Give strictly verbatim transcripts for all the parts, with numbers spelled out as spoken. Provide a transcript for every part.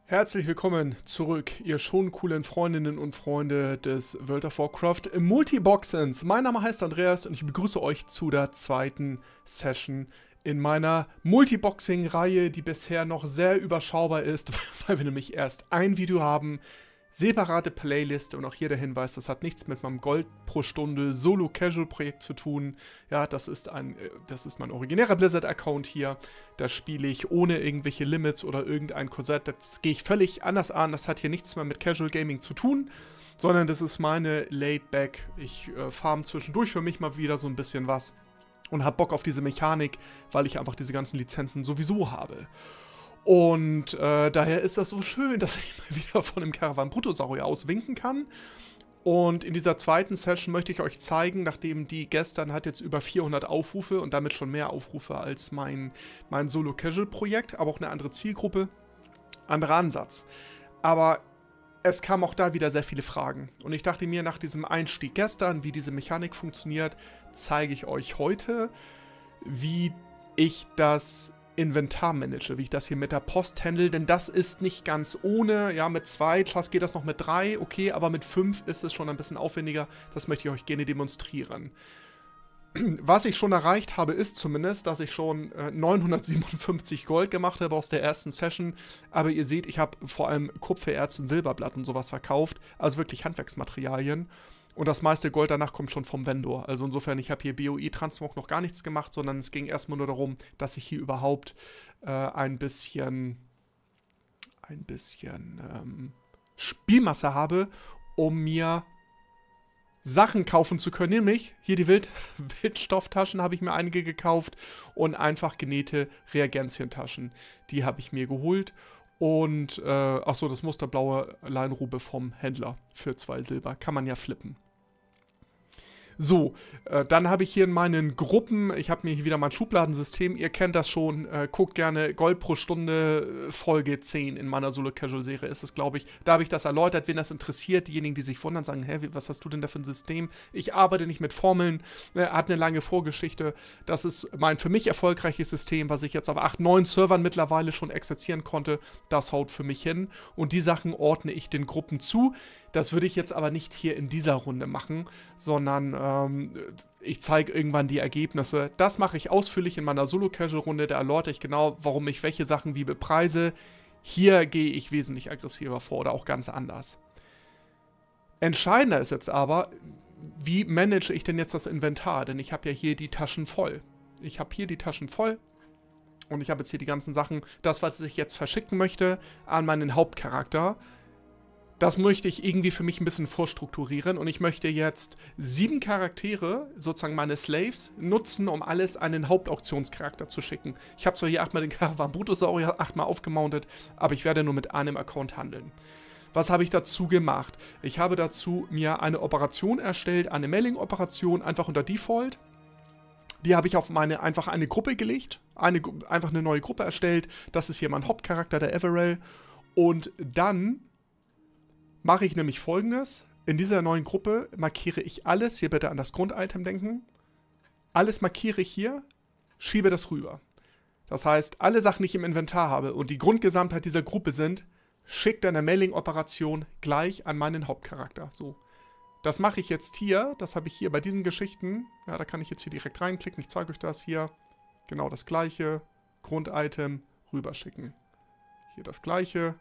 Herzlich willkommen zurück, ihr schon coolen Freundinnen und Freunde des World of Warcraft Multiboxens. Mein Name heißt Andreas und ich begrüße euch zu der zweiten Session in meiner Multiboxing-Reihe, die bisher noch sehr überschaubar ist, weil wir nämlich erst ein Video haben, separate Playlist und auch hier der Hinweis, das hat nichts mit meinem Gold pro Stunde Solo-Casual-Projekt zu tun. Ja, das ist ein, das ist mein originärer Blizzard-Account hier. Da spiele ich ohne irgendwelche Limits oder irgendein Korsett. Das gehe ich völlig anders an. Das hat hier nichts mehr mit Casual Gaming zu tun, sondern das ist meine Laid-Back. Ich äh, farm zwischendurch für mich mal wieder so ein bisschen was und habe Bock auf diese Mechanik, weil ich einfach diese ganzen Lizenzen sowieso habe. Und äh, daher ist das so schön, dass ich mal wieder von dem Caravan Brutosaurier aus winken kann. Und in dieser zweiten Session möchte ich euch zeigen, nachdem die gestern hat jetzt über vierhundert Aufrufe und damit schon mehr Aufrufe als mein, mein Solo-Casual-Projekt, aber auch eine andere Zielgruppe, anderer Ansatz. Aber es kamen auch da wieder sehr viele Fragen. Und ich dachte mir, nach diesem Einstieg gestern, wie diese Mechanik funktioniert, zeige ich euch heute, wie ich das Inventar manage, wie ich das hier mit der Post handle, denn das ist nicht ganz ohne. Ja, mit zwei Class geht das noch mit drei, okay, aber mit fünf ist es schon ein bisschen aufwendiger. Das möchte ich euch gerne demonstrieren. Was ich schon erreicht habe, ist zumindest, dass ich schon äh, neunhundertsiebenundfünfzig Gold gemacht habe aus der ersten Session. Aber ihr seht, ich habe vor allem Kupfererz und Silberblatt und sowas verkauft, also wirklich Handwerksmaterialien. Und das meiste Gold danach kommt schon vom Vendor. Also insofern, ich habe hier B O I-Transmog noch gar nichts gemacht, sondern es ging erstmal nur darum, dass ich hier überhaupt äh, ein bisschen, ein bisschen ähm, Spielmasse habe, um mir Sachen kaufen zu können. Nämlich hier die Wild Wildstofftaschen habe ich mir einige gekauft und einfach genähte Reagentientaschen. Die habe ich mir geholt. Und, äh, achso, das musterblaue Leinrube vom Händler für zwei Silber. Kann man ja flippen. So, äh, dann habe ich hier in meinen Gruppen, ich habe mir hier wieder mein Schubladensystem, ihr kennt das schon, äh, guckt gerne Gold pro Stunde, Folge zehn in meiner Solo-Casual-Serie ist es, glaube ich. Da habe ich das erläutert, wen das interessiert. Diejenigen, die sich wundern, sagen, hä, was hast du denn da für ein System? Ich arbeite nicht mit Formeln, äh, hat eine lange Vorgeschichte. Das ist mein für mich erfolgreiches System, was ich jetzt auf acht, neun Servern mittlerweile schon exerzieren konnte. Das haut für mich hin. Und die Sachen ordne ich den Gruppen zu. Das würde ich jetzt aber nicht hier in dieser Runde machen, sondern ähm, ich zeige irgendwann die Ergebnisse. Das mache ich ausführlich in meiner Solo-Casual-Runde, da erläutere ich genau, warum ich welche Sachen wie bepreise. Hier gehe ich wesentlich aggressiver vor oder auch ganz anders. Entscheidender ist jetzt aber, wie manage ich denn jetzt das Inventar? Denn ich habe ja hier die Taschen voll. Ich habe hier die Taschen voll. Und ich habe jetzt hier die ganzen Sachen, das, was ich jetzt verschicken möchte, an meinen Hauptcharakter. Das möchte ich irgendwie für mich ein bisschen vorstrukturieren und ich möchte jetzt sieben Charaktere, sozusagen meine Slaves, nutzen, um alles an den Hauptauktionscharakter zu schicken. Ich habe zwar hier achtmal den Caravan Brutosaurier achtmal aufgemountet, aber ich werde nur mit einem Account handeln. Was habe ich dazu gemacht? Ich habe dazu mir eine Operation erstellt, eine Mailing-Operation, einfach unter Default. Die habe ich auf meine, einfach eine Gruppe gelegt, eine, einfach eine neue Gruppe erstellt. Das ist hier mein Hauptcharakter, der Everell. Und dann mache ich nämlich Folgendes. In dieser neuen Gruppe markiere ich alles, hier bitte an das Grunditem denken, alles markiere ich hier, schiebe das rüber. Das heißt, alle Sachen, die ich im Inventar habe und die Grundgesamtheit dieser Gruppe sind, schickt eine Mailing-Operation gleich an meinen Hauptcharakter. So. Das mache ich jetzt hier, das habe ich hier bei diesen Geschichten, ja, da kann ich jetzt hier direkt reinklicken, ich zeige euch das hier, genau das gleiche, Grunditem, rüberschicken. Hier das gleiche.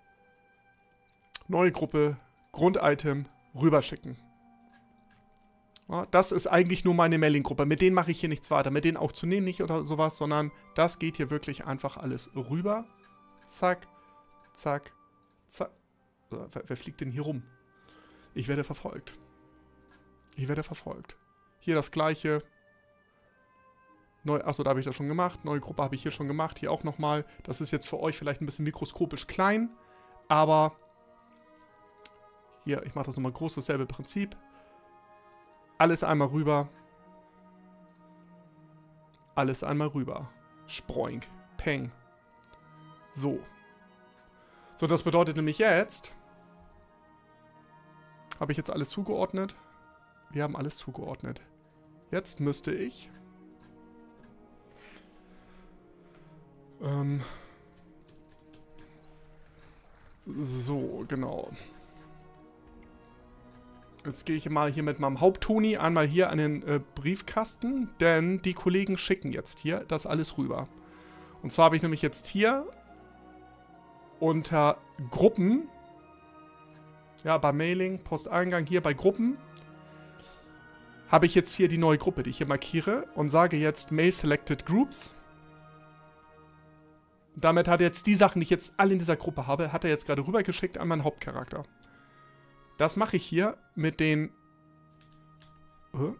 Neue Gruppe, Grunditem, rüberschicken. Ja, das ist eigentlich nur meine Mailing-Gruppe. Mit denen mache ich hier nichts weiter. Mit denen auktionieren nicht oder sowas, sondern das geht hier wirklich einfach alles rüber. Zack, zack, zack. Wer, wer fliegt denn hier rum? Ich werde verfolgt. Ich werde verfolgt. Hier das gleiche. Neu, achso, da habe ich das schon gemacht. Neue Gruppe habe ich hier schon gemacht. Hier auch nochmal. Das ist jetzt für euch vielleicht ein bisschen mikroskopisch klein, aber hier, ich mache das nochmal groß, dasselbe Prinzip. Alles einmal rüber. Alles einmal rüber. Sproink. Peng. So. So, das bedeutet nämlich jetzt, habe ich jetzt alles zugeordnet? Wir haben alles zugeordnet. Jetzt müsste ich ähm, So, genau. Jetzt gehe ich mal hier mit meinem Haupttoni einmal hier an den äh, Briefkasten, denn die Kollegen schicken jetzt hier das alles rüber. Und zwar habe ich nämlich jetzt hier unter Gruppen, ja, bei Mailing, Posteingang, hier bei Gruppen, habe ich jetzt hier die neue Gruppe, die ich hier markiere und sage jetzt Mail Selected Groups. Und damit hat er jetzt die Sachen, die ich jetzt alle in dieser Gruppe habe, hat er jetzt gerade rübergeschickt an meinen Hauptcharakter. Das mache ich hier mit den... Äh?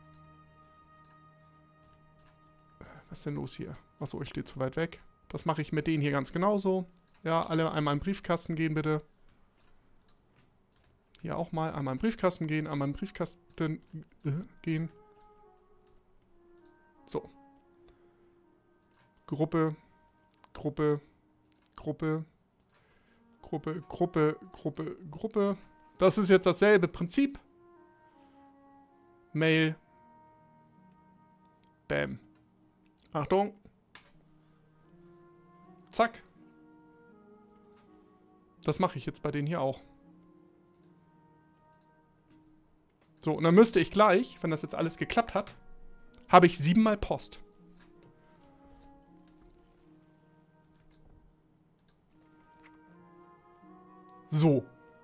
Was ist denn los hier? Achso, ich stehe zu weit weg. Das mache ich mit denen hier ganz genauso. Ja, alle einmal in den Briefkasten gehen, bitte. Hier auch mal einmal in den Briefkasten gehen, einmal in den Briefkasten äh, gehen. So. Gruppe, Gruppe, Gruppe, Gruppe, Gruppe, Gruppe, Gruppe. Das ist jetzt dasselbe Prinzip. Mail. Bam. Achtung. Zack. Das mache ich jetzt bei denen hier auch. So, und dann müsste ich gleich, wenn das jetzt alles geklappt hat, habe ich siebenmal Post. So.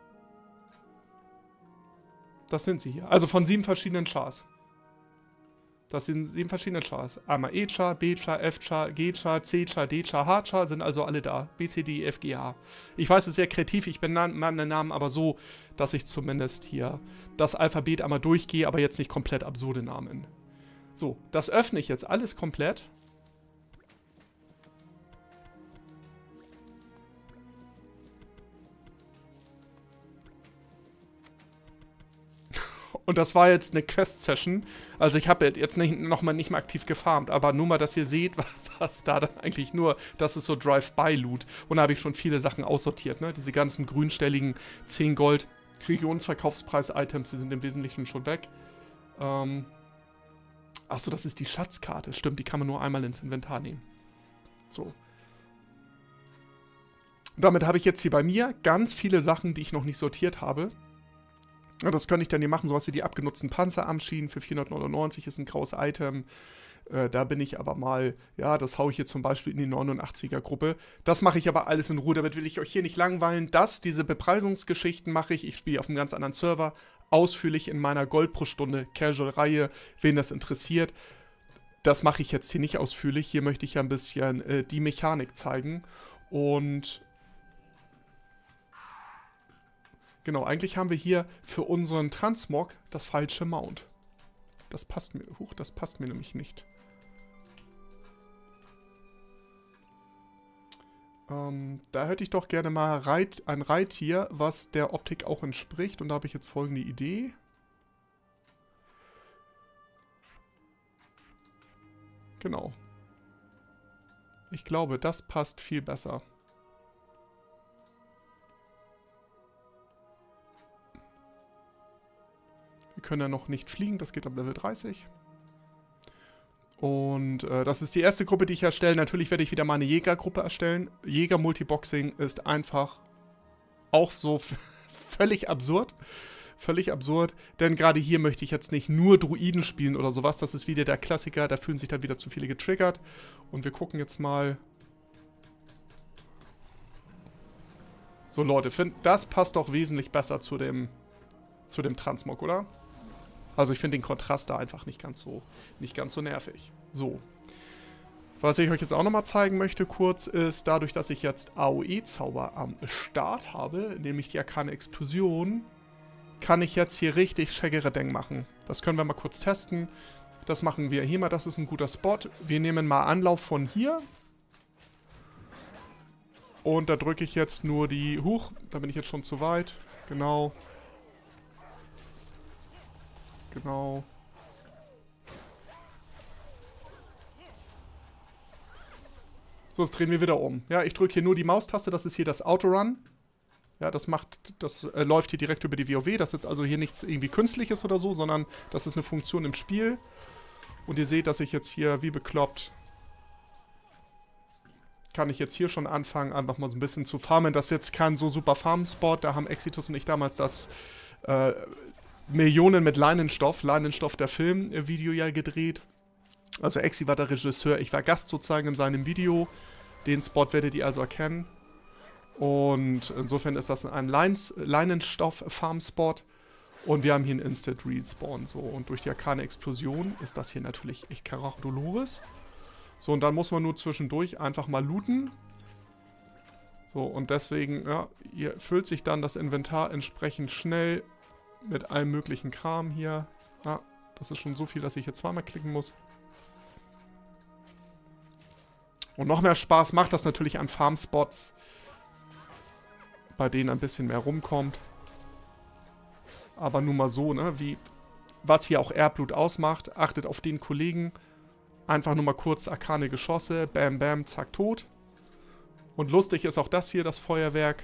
Das sind sie hier. Also von sieben verschiedenen Chars. Das sind sieben verschiedene Chars. Einmal E-Char, B-Char, F-Char, G-Char, C-Char, D-Char, H-Char sind also alle da. B, C, D, E, F, G, H. Ich weiß, es ist sehr kreativ. Ich benenne meine Namen aber so, dass ich zumindest hier das Alphabet einmal durchgehe, aber jetzt nicht komplett absurde Namen. So, das öffne ich jetzt alles komplett. Und das war jetzt eine Quest-Session. Also ich habe jetzt nicht, noch mal nicht mehr aktiv gefarmt, aber nur mal, dass ihr seht, was da dann eigentlich nur, das ist so Drive-by-Loot. Und da habe ich schon viele Sachen aussortiert, ne? Diese ganzen grünstelligen zehn Gold Regionsverkaufspreis-Items, die sind im Wesentlichen schon weg. Ähm Achso, das ist die Schatzkarte. Stimmt, die kann man nur einmal ins Inventar nehmen. So. Damit habe ich jetzt hier bei mir ganz viele Sachen, die ich noch nicht sortiert habe. Ja, das könnte ich dann hier machen, sowas wie die abgenutzten Panzerarmschienen für vierhundertneunundneunzig ist ein graues Item. Äh, da bin ich aber mal, ja, das haue ich hier zum Beispiel in die neunundachtziger-Gruppe. Das mache ich aber alles in Ruhe, damit will ich euch hier nicht langweilen. Das, diese Bepreisungsgeschichten mache ich, ich spiele auf einem ganz anderen Server, ausführlich in meiner Gold pro Stunde Casual-Reihe, wen das interessiert. Das mache ich jetzt hier nicht ausführlich, hier möchte ich ja ein bisschen äh, die Mechanik zeigen. Und... Genau, eigentlich haben wir hier für unseren Transmog das falsche Mount. Das passt mir, huch, das passt mir nämlich nicht. Ähm, da hätte ich doch gerne mal Reit, ein Reittier, was der Optik auch entspricht. Und da habe ich jetzt folgende Idee. Genau. Ich glaube, das passt viel besser. Wir können ja noch nicht fliegen, das geht ab Level dreißig. Und äh, das ist die erste Gruppe, die ich erstelle. Natürlich werde ich wieder mal eine Jägergruppe erstellen. Jäger-Multiboxing ist einfach auch so völlig absurd. Völlig absurd, denn gerade hier möchte ich jetzt nicht nur Druiden spielen oder sowas. Das ist wieder der Klassiker, da fühlen sich dann wieder zu viele getriggert. Und wir gucken jetzt mal. So Leute, find, das passt doch wesentlich besser zu dem, zu dem Transmog, oder? Also ich finde den Kontrast da einfach nicht ganz so, nicht ganz so nervig. So. Was ich euch jetzt auch nochmal zeigen möchte kurz, ist dadurch, dass ich jetzt A O E-Zauber am Start habe, nämlich die Arkane Explosion, kann ich jetzt hier richtig schägere Deng machen. Das können wir mal kurz testen. Das machen wir hier mal, das ist ein guter Spot. Wir nehmen mal Anlauf von hier. Und da drücke ich jetzt nur die... Huch, da bin ich jetzt schon zu weit. Genau. Genau. So, jetzt drehen wir wieder um. Ja, ich drücke hier nur die Maustaste, das ist hier das Autorun. Ja, das macht, das äh, läuft hier direkt über die WoW. Das ist jetzt also hier nichts irgendwie Künstliches oder so, sondern das ist eine Funktion im Spiel. Und ihr seht, dass ich jetzt hier wie bekloppt kann ich jetzt hier schon anfangen, einfach mal so ein bisschen zu farmen. Das ist jetzt kein so super Farmspot. Da haben Exitus und ich damals das äh, Millionen mit Leinenstoff, Leinenstoff der Film-Video ja gedreht. Also Exi war der Regisseur, ich war Gast sozusagen in seinem Video. Den Spot werdet ihr also erkennen. Und insofern ist das ein Leinenstoff-Farm-Spot. Und wir haben hier einen Instant Respawn. So. Und durch die arkane Explosion ist das hier natürlich echt Carach Dolores. So, und dann muss man nur zwischendurch einfach mal looten. So, und deswegen, ja, hier füllt sich dann das Inventar entsprechend schnell mit allem möglichen Kram hier. Ja, das ist schon so viel, dass ich hier zweimal klicken muss. Und noch mehr Spaß macht das natürlich an Farmspots, bei denen ein bisschen mehr rumkommt. Aber nur mal so, ne, wie, was hier auch Airblut ausmacht, achtet auf den Kollegen. Einfach nur mal kurz arkane Geschosse, bam, bam, zack, tot. Und lustig ist auch das hier, das Feuerwerk.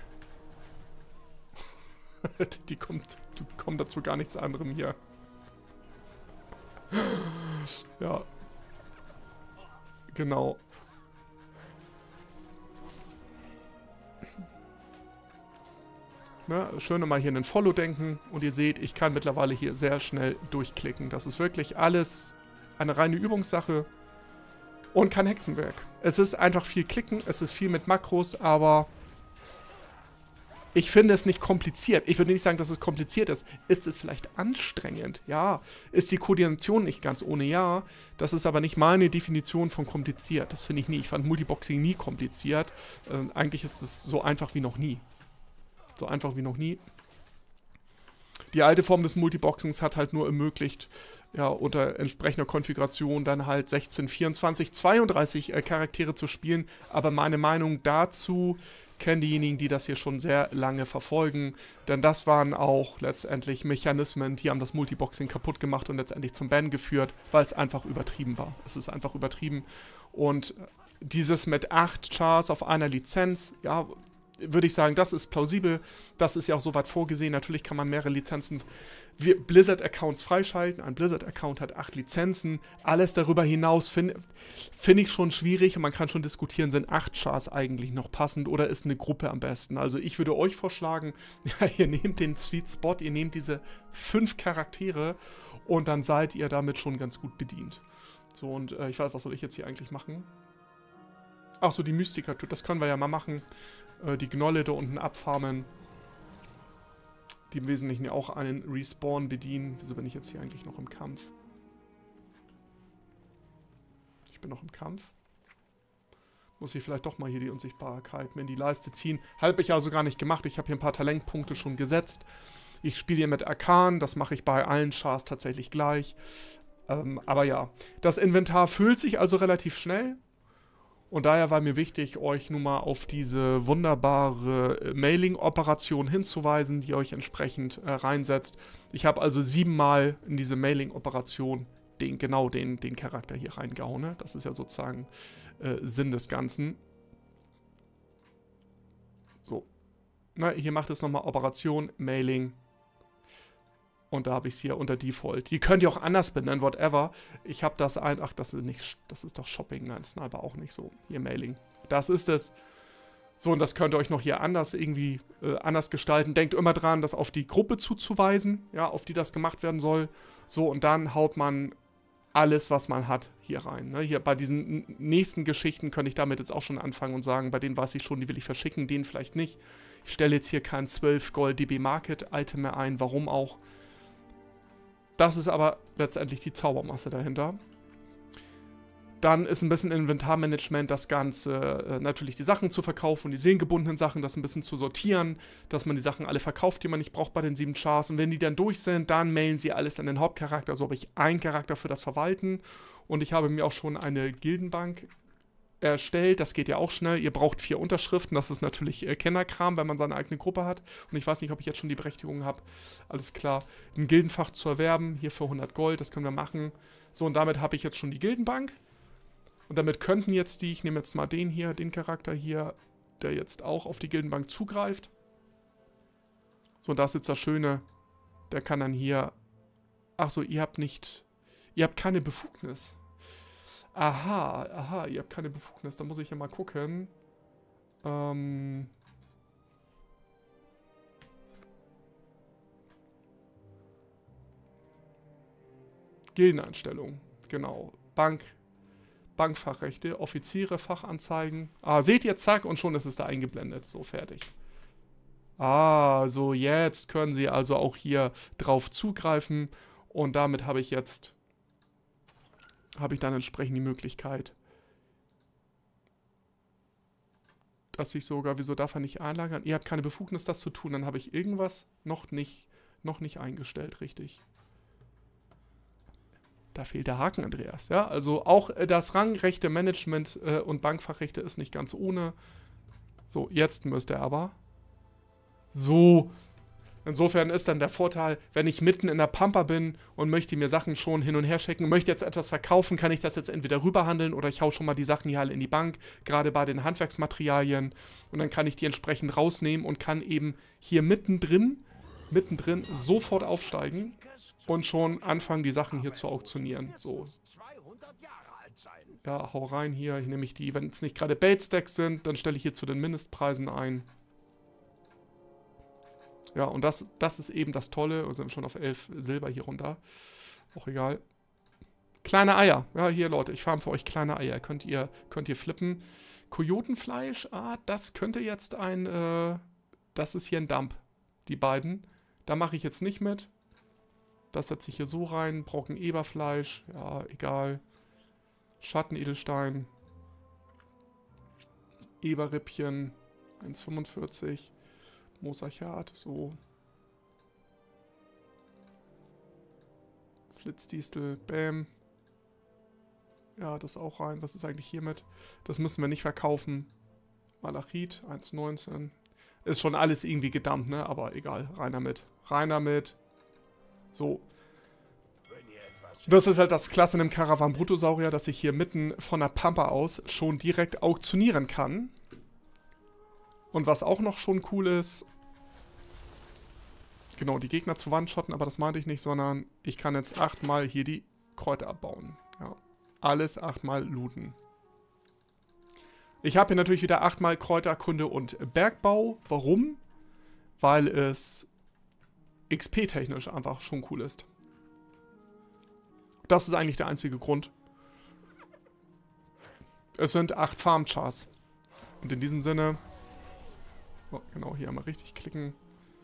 die, kommt, die kommen dazu gar nichts anderem hier. Ja. Genau. Ne, schön mal hier in den Follow denken. Und ihr seht, ich kann mittlerweile hier sehr schnell durchklicken. Das ist wirklich alles eine reine Übungssache und kein Hexenwerk. Es ist einfach viel Klicken, es ist viel mit Makros, aber ich finde es nicht kompliziert. Ich würde nicht sagen, dass es kompliziert ist. Ist es vielleicht anstrengend? Ja. Ist die Koordination nicht ganz ohne? Ja. Das ist aber nicht meine Definition von kompliziert. Das finde ich nie. Ich fand Multiboxing nie kompliziert. Äh, eigentlich ist es so einfach wie noch nie. So einfach wie noch nie. Die alte Form des Multiboxings hat halt nur ermöglicht, ja, unter entsprechender Konfiguration dann halt sechzehn, vierundzwanzig, zweiunddreißig äh, Charaktere zu spielen. Aber meine Meinung dazu kennen diejenigen, die das hier schon sehr lange verfolgen. Denn das waren auch letztendlich Mechanismen, die haben das Multiboxing kaputt gemacht und letztendlich zum Ban geführt, weil es einfach übertrieben war. Es ist einfach übertrieben. Und dieses mit acht Chars auf einer Lizenz, ja, würde ich sagen, das ist plausibel. Das ist ja auch soweit vorgesehen. Natürlich kann man mehrere Lizenzen, Blizzard-Accounts freischalten. Ein Blizzard-Account hat acht Lizenzen. Alles darüber hinaus finde find ich schon schwierig. Und man kann schon diskutieren, sind acht Chars eigentlich noch passend oder ist eine Gruppe am besten? Also ich würde euch vorschlagen, ja, ihr nehmt den Sweet Spot, ihr nehmt diese fünf Charaktere und dann seid ihr damit schon ganz gut bedient. So, und äh, ich weiß, was soll ich jetzt hier eigentlich machen? Ach so, die Mystiker, das können wir ja mal machen. Die Gnolle da unten abfarmen. Die im Wesentlichen ja auch einen Respawn bedienen. Wieso bin ich jetzt hier eigentlich noch im Kampf? Ich bin noch im Kampf. Muss ich vielleicht doch mal hier die Unsichtbarkeit mir in die Leiste ziehen. Habe ich also gar nicht gemacht. Ich habe hier ein paar Talentpunkte schon gesetzt. Ich spiele hier mit Arkan. Das mache ich bei allen Chars tatsächlich gleich. Ähm, aber ja, das Inventar füllt sich also relativ schnell. Und daher war mir wichtig, euch nun mal auf diese wunderbare Mailing-Operation hinzuweisen, die euch entsprechend äh, reinsetzt. Ich habe also siebenmal in diese Mailing-Operation den, genau den, den Charakter hier reingehauen. Ne? Das ist ja sozusagen äh, Sinn des Ganzen. So. Na, hier macht es nochmal Operation, Mailing. Und da habe ich es hier unter Default. Die könnt ihr auch anders benennen, whatever. Ich habe das ein... Ach, das ist nicht... Das ist doch Shopping. Nein, Sniper auch nicht so. Hier Mailing. Das ist es. So, und das könnt ihr euch noch hier anders irgendwie äh, anders gestalten. Denkt immer dran, das auf die Gruppe zuzuweisen, ja, auf die das gemacht werden soll. So, und dann haut man alles, was man hat, hier rein. Ne? Hier bei diesen nächsten Geschichten könnte ich damit jetzt auch schon anfangen und sagen, bei denen weiß ich schon, die will ich verschicken, denen vielleicht nicht. Ich stelle jetzt hier kein zwölf Gold D B Market Item mehr ein. Warum auch? Das ist aber letztendlich die Zaubermasse dahinter. Dann ist ein bisschen Inventarmanagement, das Ganze, äh, natürlich die Sachen zu verkaufen und die seelengebundenen Sachen, das ein bisschen zu sortieren, dass man die Sachen alle verkauft, die man nicht braucht bei den sieben Chars. Und wenn die dann durch sind, dann mailen sie alles an den Hauptcharakter. So habe ich einen Charakter für das Verwalten. Und ich habe mir auch schon eine Gildenbank erstellt. Das geht ja auch schnell. Ihr braucht vier Unterschriften. Das ist natürlich äh, Kennerkram, wenn man seine eigene Gruppe hat. Und ich weiß nicht, ob ich jetzt schon die Berechtigung habe. Alles klar. Ein Gildenfach zu erwerben. Hier für hundert Gold. Das können wir machen. So, und damit habe ich jetzt schon die Gildenbank. Und damit könnten jetzt die, ich nehme jetzt mal den hier, den Charakter hier, der jetzt auch auf die Gildenbank zugreift. So, und da ist jetzt das Schöne. Der kann dann hier... Ach so, ihr habt nicht... Ihr habt keine Befugnis. Aha, aha, ihr habt keine Befugnis. Da muss ich ja mal gucken. Ähm... Gildeneinstellungen, genau. Bank, Bankfachrechte, Offiziere, Fachanzeigen. Ah, seht ihr, zack, und schon ist es da eingeblendet. So, fertig. Ah, so jetzt können Sie also auch hier drauf zugreifen. Und damit habe ich jetzt, habe ich dann entsprechend die Möglichkeit, dass ich sogar, wieso darf er nicht einlagern? Ihr habt keine Befugnis, das zu tun. Dann habe ich irgendwas noch nicht, noch nicht eingestellt, richtig. Da fehlt der Haken, Andreas. Ja, also auch äh, das Rangrechte Management äh, und Bankfachrechte ist nicht ganz ohne. So, jetzt müsste er aber. So. Insofern ist dann der Vorteil, wenn ich mitten in der Pampa bin und möchte mir Sachen schon hin und her schicken, möchte jetzt etwas verkaufen, kann ich das jetzt entweder rüberhandeln oder ich hau schon mal die Sachen hier alle in die Bank, gerade bei den Handwerksmaterialien. Und dann kann ich die entsprechend rausnehmen und kann eben hier mittendrin, mittendrin sofort aufsteigen. Und schon anfangen, die Sachen hier zu auktionieren. So. Ja, hau rein hier. Hier nehme ich die, wenn es nicht gerade Bait-Stacks sind, dann stelle ich hier zu den Mindestpreisen ein. Ja, und das, das ist eben das Tolle. Wir sind schon auf elf Silber hier runter. Auch egal. Kleine Eier. Ja, hier, Leute, ich farm für euch kleine Eier. Könnt ihr, könnt ihr flippen. Kojotenfleisch, ah, das könnte jetzt ein, äh, das ist hier ein Dump. Die beiden. Da mache ich jetzt nicht mit. Das setze ich hier so rein. Brocken Eberfleisch. Ja, egal. Schattenedelstein. Eberrippchen. eins Komma fünfundvierzig. Mosachat. So. Flitzdistel. Bam. Ja, das auch rein. Was ist eigentlich hiermit? Das müssen wir nicht verkaufen. Malachit. eins Komma neunzehn. Ist schon alles irgendwie gedammt, ne? Aber egal. Rein damit. Rein damit. So. Das ist halt das Klasse in einem Caravan-Bruttosaurier, dass ich hier mitten von der Pampa aus schon direkt auktionieren kann. Und was auch noch schon cool ist, genau, die Gegner zu One-Shotten, aber das meinte ich nicht, sondern ich kann jetzt achtmal hier die Kräuter abbauen. Ja, alles achtmal looten. Ich habe hier natürlich wieder achtmal Kräuterkunde und Bergbau. Warum? Weil es X P-technisch einfach schon cool ist. Das ist eigentlich der einzige Grund. Es sind acht Farm-Chars. Und in diesem Sinne... Oh, genau, hier einmal richtig klicken.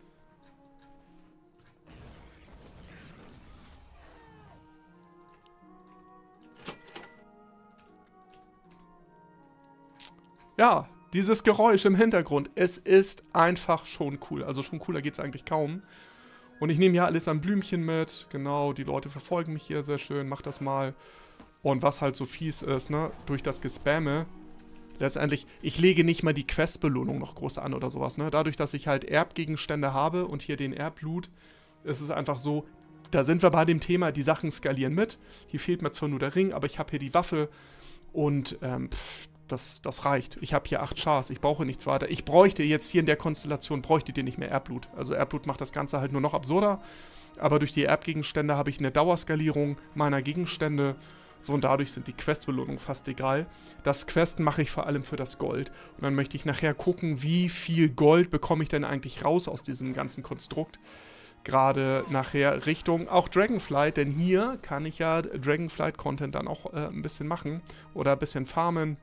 Ja, dieses Geräusch im Hintergrund. Es ist einfach schon cool. Also schon cooler geht es eigentlich kaum. Und ich nehme hier alles an Blümchen mit. Genau, die Leute verfolgen mich hier sehr schön. Mach das mal. Und was halt so fies ist, ne? Durch das Gespamme. Letztendlich, ich lege nicht mal die Questbelohnung noch groß an oder sowas, ne? Dadurch, dass ich halt Erbgegenstände habe und hier den Erbloot, ist es einfach so, da sind wir bei dem Thema, die Sachen skalieren mit. Hier fehlt mir zwar nur der Ring, aber ich habe hier die Waffe und ähm, pff, das, das reicht. Ich habe hier acht Chars, ich brauche nichts weiter. Ich bräuchte jetzt hier in der Konstellation, bräuchte ihr nicht mehr Erbloot. Also Erbloot macht das Ganze halt nur noch absurder, aber durch die Erbgegenstände habe ich eine Dauerskalierung meiner Gegenstände. So, und dadurch sind die Questbelohnungen fast egal. Das Questen mache ich vor allem für das Gold. Und dann möchte ich nachher gucken, wie viel Gold bekomme ich denn eigentlich raus aus diesem ganzen Konstrukt. Gerade nachher Richtung auch Dragonflight, denn hier kann ich ja Dragonflight-Content dann auch äh, ein bisschen machen. Oder ein bisschen farmen.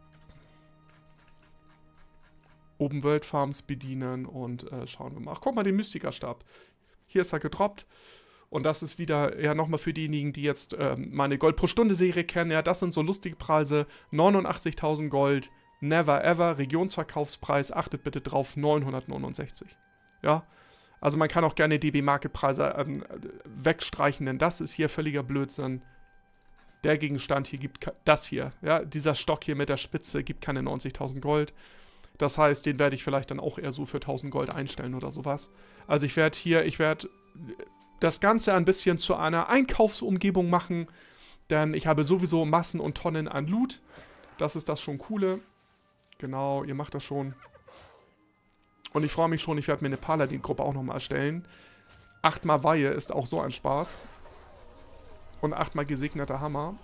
Open World Farms bedienen und äh, schauen wir mal. Ach, guck mal, den Mystiker-Stab. Hier ist er gedroppt. Und das ist wieder, ja, nochmal für diejenigen, die jetzt ähm, meine Gold-pro-Stunde-Serie kennen. Ja, das sind so lustige Preise. neunundachtzigtausend Gold, never ever. Regionsverkaufspreis, achtet bitte drauf, neunhundertneunundsechzig. Ja, also man kann auch gerne D B-Market-Preise ähm, wegstreichen, denn das ist hier völliger Blödsinn. Der Gegenstand hier gibt, das hier, ja, dieser Stock hier mit der Spitze gibt keine neunzigtausend Gold. Das heißt, den werde ich vielleicht dann auch eher so für tausend Gold einstellen oder sowas. Also ich werde hier, ich werde... das Ganze ein bisschen zu einer Einkaufsumgebung machen, denn ich habe sowieso Massen und Tonnen an Loot. Das ist das schon Coole. Genau, ihr macht das schon. Und ich freue mich schon, ich werde mir eine Paladin-Gruppe auch nochmal erstellen. Achtmal Weihe ist auch so ein Spaß. Und achtmal gesegneter Hammer.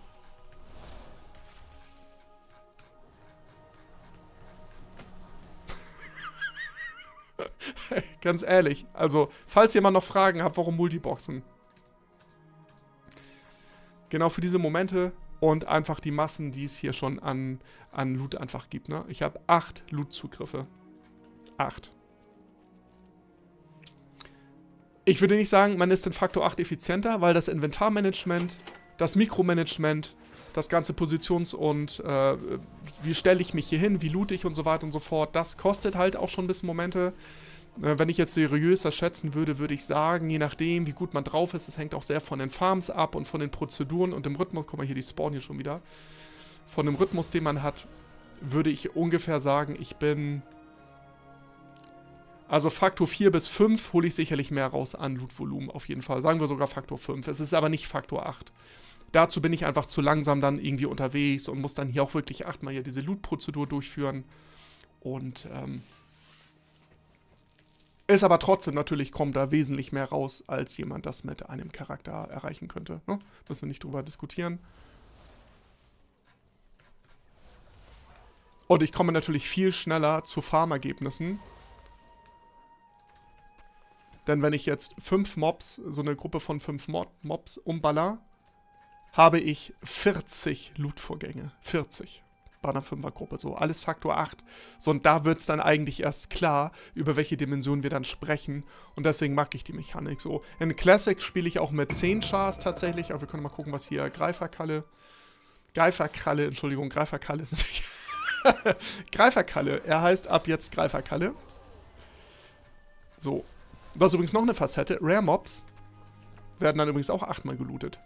Ganz ehrlich. Also, falls ihr mal noch Fragen habt, warum Multiboxen? Genau für diese Momente und einfach die Massen, die es hier schon an, an Loot einfach gibt. Ne? Ich habe acht Loot-Zugriffe. Acht. Ich würde nicht sagen, man ist in Faktor acht effizienter, weil das Inventarmanagement, das Mikromanagement, das ganze Positions- und äh, wie stelle ich mich hier hin, wie loot ich und so weiter und so fort, das kostet halt auch schon ein bisschen Momente. Äh, wenn ich jetzt seriöser schätzen würde, würde ich sagen, je nachdem, wie gut man drauf ist, das hängt auch sehr von den Farms ab und von den Prozeduren und dem Rhythmus, guck mal hier, die spawnen hier schon wieder, von dem Rhythmus, den man hat, würde ich ungefähr sagen, ich bin... Also Faktor vier bis fünf hole ich sicherlich mehr raus an Loot-Volumen auf jeden Fall. Sagen wir sogar Faktor fünf. Es ist aber nicht Faktor acht. Dazu bin ich einfach zu langsam dann irgendwie unterwegs und muss dann hier auch wirklich achtmal hier diese Loot-Prozedur durchführen. Und ähm, ist aber trotzdem natürlich, kommt da wesentlich mehr raus, als jemand das mit einem Charakter erreichen könnte. Ne? Müssen wir nicht drüber diskutieren. Und ich komme natürlich viel schneller zu Farmergebnissen. Denn wenn ich jetzt fünf Mobs, so eine Gruppe von fünf Mob Mobs umballer, habe ich vierzig Loot-Vorgänge. vierzig. Bei einer Fünfergruppe. So, alles Faktor acht. So, und da wird es dann eigentlich erst klar, über welche Dimensionen wir dann sprechen. Und deswegen mag ich die Mechanik so. In Classic spiele ich auch mit zehn Chars tatsächlich. Aber wir können mal gucken, was hier Greiferkalle. Greiferkralle, Entschuldigung, Greiferkalle ist natürlich. Greiferkalle. Er heißt ab jetzt Greiferkalle. So. Das ist übrigens noch eine Facette. Rare Mobs werden dann übrigens auch achtmal gelootet.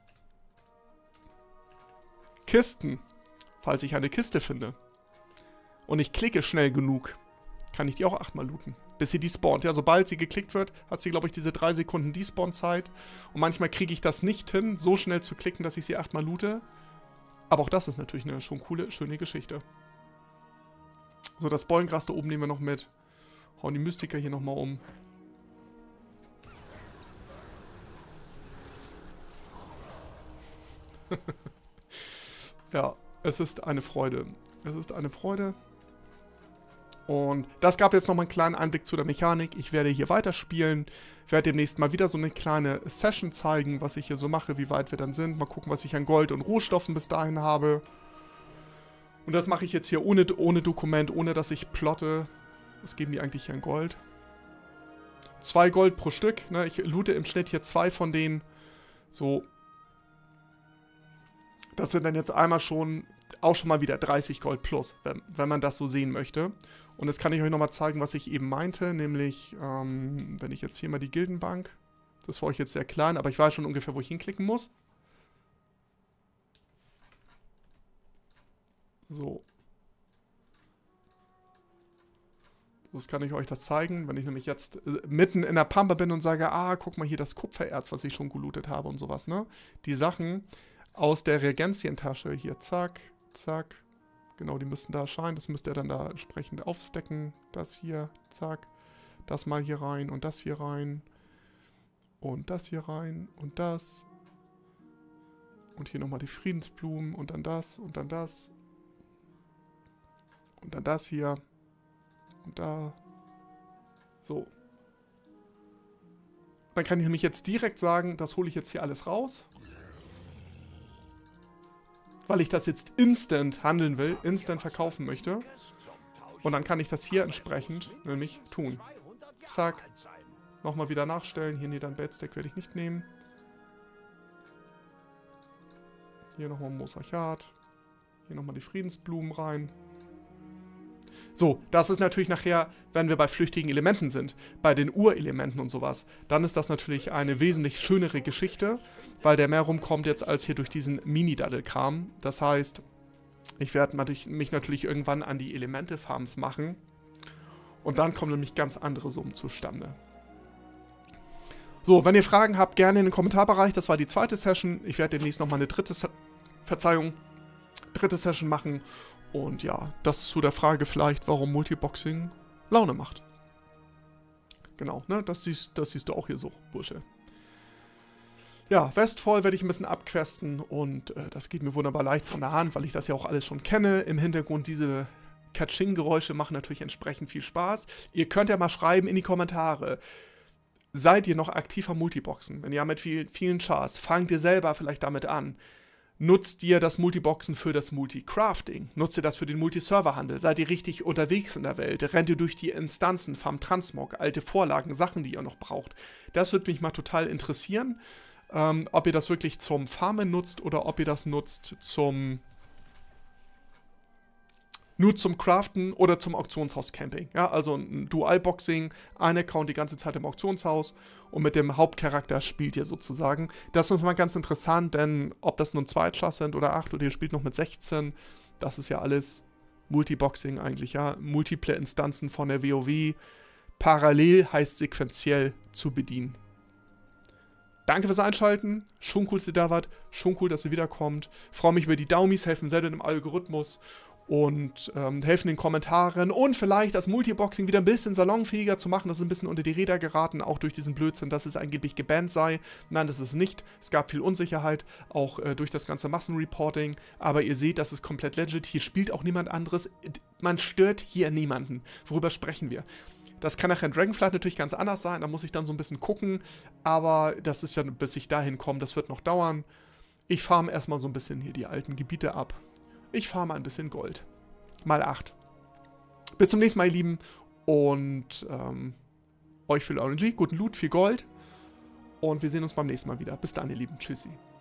Kisten. Falls ich eine Kiste finde und ich klicke schnell genug, kann ich die auch achtmal looten, bis sie despawnt. Ja, sobald sie geklickt wird, hat sie, glaube ich, diese drei Sekunden Despawn-Zeit. Und manchmal kriege ich das nicht hin, so schnell zu klicken, dass ich sie achtmal loote. Aber auch das ist natürlich eine schon coole, schöne Geschichte. So, das Bollengras da oben nehmen wir noch mit. Hauen die Mystiker hier nochmal um. Ja, es ist eine Freude. Es ist eine Freude. Und das gab jetzt nochmal einen kleinen Einblick zu der Mechanik. Ich werde hier weiterspielen. Werde demnächst mal wieder so eine kleine Session zeigen, was ich hier so mache, wie weit wir dann sind. Mal gucken, was ich an Gold und Rohstoffen bis dahin habe. Und das mache ich jetzt hier ohne, ohne Dokument, ohne dass ich plotte. Was geben die eigentlich hier an Gold? Zwei Gold pro Stück. Ne? Ich loote im Schnitt hier zwei von denen. So. Das sind dann jetzt einmal schon, auch schon mal wieder dreißig Gold plus, wenn, wenn man das so sehen möchte. Und jetzt kann ich euch nochmal zeigen, was ich eben meinte, nämlich, ähm, wenn ich jetzt hier mal die Gildenbank, das war euch jetzt sehr klein, aber ich weiß schon ungefähr, wo ich hinklicken muss. So. So kann ich euch das zeigen, wenn ich nämlich jetzt mitten in der Pampa bin und sage, ah, guck mal hier das Kupfererz, was ich schon gelootet habe und sowas, ne? Die Sachen aus der Reagenzientasche, hier, zack, zack, genau, die müssten da erscheinen, das müsst ihr dann da entsprechend aufstecken, das hier, zack, das mal hier rein und das hier rein und das hier rein und das und hier nochmal die Friedensblumen und dann das und dann das und dann das hier und da, so. Dann kann ich nämlich jetzt direkt sagen, das hole ich jetzt hier alles raus. Weil ich das jetzt instant handeln will, instant verkaufen möchte. Und dann kann ich das hier entsprechend nämlich tun. Zack. Nochmal wieder nachstellen. Hier, nee, dann Bedstack werde ich nicht nehmen. Hier nochmal Mosachat. Hier nochmal die Friedensblumen rein. So, das ist natürlich nachher, wenn wir bei flüchtigen Elementen sind, bei den Urelementen und sowas, dann ist das natürlich eine wesentlich schönere Geschichte, weil der mehr rumkommt jetzt als hier durch diesen Mini-Daddel-Kram. Das heißt, ich werde mich natürlich irgendwann an die Elemente-Farms machen und dann kommen nämlich ganz andere Summen zustande. So, wenn ihr Fragen habt, gerne in den Kommentarbereich. Das war die zweite Session. Ich werde demnächst nochmal eine dritte, Se Verzeihung, dritte Session machen. Und ja, das zu der Frage vielleicht, warum Multiboxing Laune macht. Genau, ne, das siehst, das siehst du auch hier so, Bursche. Ja, Westfall werde ich ein bisschen abquesten und äh, das geht mir wunderbar leicht von der Hand, weil ich das ja auch alles schon kenne. Im Hintergrund diese Katsching-Geräusche machen natürlich entsprechend viel Spaß. Ihr könnt ja mal schreiben in die Kommentare, seid ihr noch aktiv am Multiboxen? Wenn ja, mit viel, vielen Chars, fangt ihr selber vielleicht damit an. Nutzt ihr das Multiboxen für das Multicrafting? Nutzt ihr das für den Multiserverhandel? Seid ihr richtig unterwegs in der Welt? Rennt ihr durch die Instanzen, Farm Transmog, alte Vorlagen, Sachen, die ihr noch braucht? Das würde mich mal total interessieren, ähm, ob ihr das wirklich zum Farmen nutzt oder ob ihr das nutzt zum nur zum Craften oder zum Auktionshaus-Camping. Ja, also ein Dual-Boxing, ein Account die ganze Zeit im Auktionshaus und mit dem Hauptcharakter spielt ihr sozusagen. Das ist mal ganz interessant, denn ob das nun zwei Chars sind oder acht oder ihr spielt noch mit sechzehn, das ist ja alles Multiboxing eigentlich, ja. Multiple Instanzen von der WoW. Parallel heißt sequenziell zu bedienen. Danke fürs Einschalten. Schon cool, dass ihr da wart. Schon cool, dass ihr wiederkommt. Freue mich über die Daumis, helfen selber im Algorithmus. Und ähm, helfen in den Kommentaren und vielleicht das Multiboxing wieder ein bisschen salonfähiger zu machen. Das ist ein bisschen unter die Räder geraten, auch durch diesen Blödsinn, dass es angeblich gebannt sei. Nein, das ist es nicht. Es gab viel Unsicherheit, auch äh, durch das ganze Massenreporting. Aber ihr seht, das ist komplett legit. Hier spielt auch niemand anderes. Man stört hier niemanden. Worüber sprechen wir? Das kann nachher in Dragonflight natürlich ganz anders sein. Da muss ich dann so ein bisschen gucken. Aber das ist ja, bis ich dahin komme, das wird noch dauern. Ich farme erstmal so ein bisschen hier die alten Gebiete ab. Ich farme ein bisschen Gold. Mal acht. Bis zum nächsten Mal, ihr Lieben. Und ähm, euch viel R N G, guten Loot, viel Gold. Und wir sehen uns beim nächsten Mal wieder. Bis dann, ihr Lieben. Tschüssi.